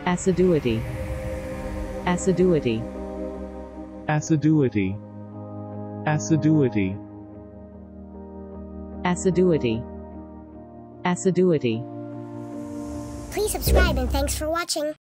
assiduity, assiduity, assiduity, assiduity, assiduity, assiduity. Please subscribe and thanks for watching.